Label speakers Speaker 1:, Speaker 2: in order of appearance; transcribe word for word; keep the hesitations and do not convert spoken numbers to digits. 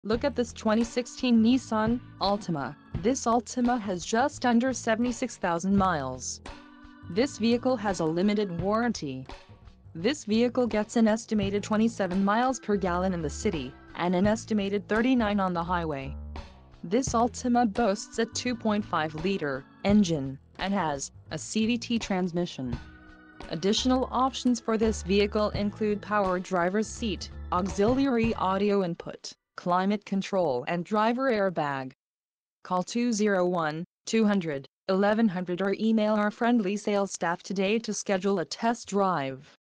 Speaker 1: Look at this twenty sixteen Nissan Altima. This Altima has just under seventy-six thousand miles. This vehicle has a limited warranty. This vehicle gets an estimated twenty-seven miles per gallon in the city, and an estimated thirty-nine on the highway. This Altima boasts a two point five liter engine, and has a C V T transmission. Additional options for this vehicle include power driver's seat, auxiliary audio input, climate control and driver airbag. Call two oh one, two hundred, eleven hundred or email our friendly sales staff today to schedule a test drive.